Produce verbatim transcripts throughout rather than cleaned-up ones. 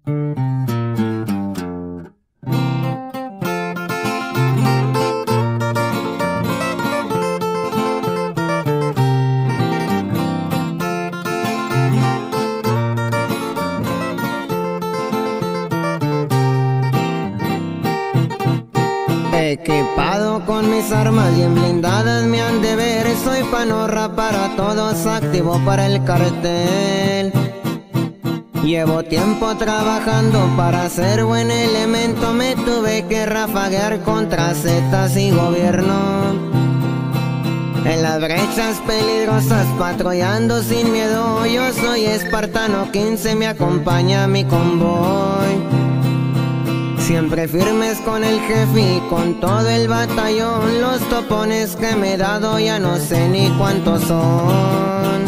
Equipado con mis armas bien blindadas me han de ver. Soy panorra para todos, activo para el cartel. Llevo tiempo trabajando para ser buen elemento. Me tuve que rafaguear contra zetas y gobierno. En las brechas peligrosas patrullando sin miedo. Yo soy espartano quince, me acompaña mi convoy. Siempre firmes con el jefe y con todo el batallón. Los topones que me he dado ya no sé ni cuántos son.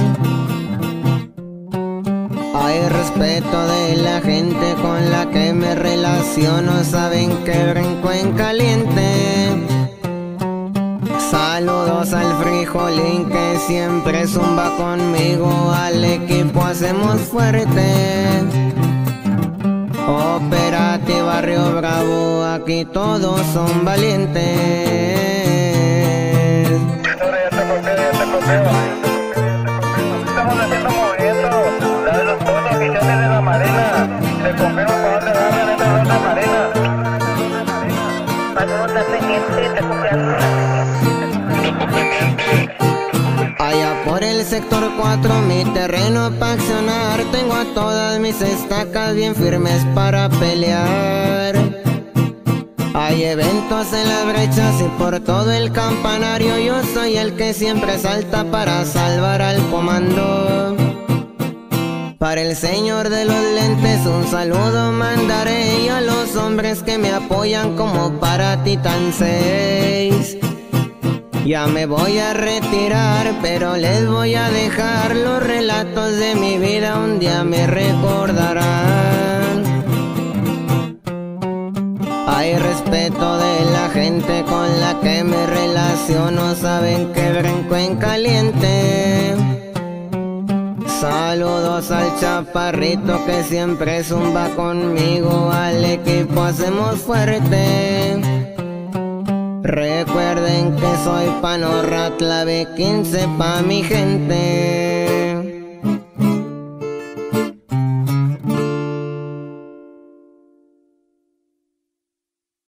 Hay respeto de la gente con la que me relaciono. Saben que brinco en caliente. Saludos al frijolín que siempre zumba conmigo. Al equipo hacemos fuerte. Operate Barrio Bravo, aquí todos son valientes. Ya te conté, ya te conté. Estamos haciendo movimiento. La de los dos oficiales de la Marina. Se confirma para dónde van de la Marina. Para no estar pendiente, te confiando. Allá por el sector cuatro, mi terreno pa' accionar. Tengo a todas mis estacas bien firmes para pelear. Hay eventos en las brechas y por todo el campanario. Yo soy el que siempre salta para salvar al comando. Para el señor de los lentes un saludo mandaré. Y a los hombres que me apoyan como para Titan seis. Ya me voy a retirar, pero les voy a dejar los relatos de mi vida, un día me recordarán. Hay respeto de la gente con la que me relaciono, saben que brinco en caliente. Saludos al chaparrito que siempre zumba conmigo, al equipo hacemos fuerte. Recuerden que soy panorra, clave quince pa' mi gente.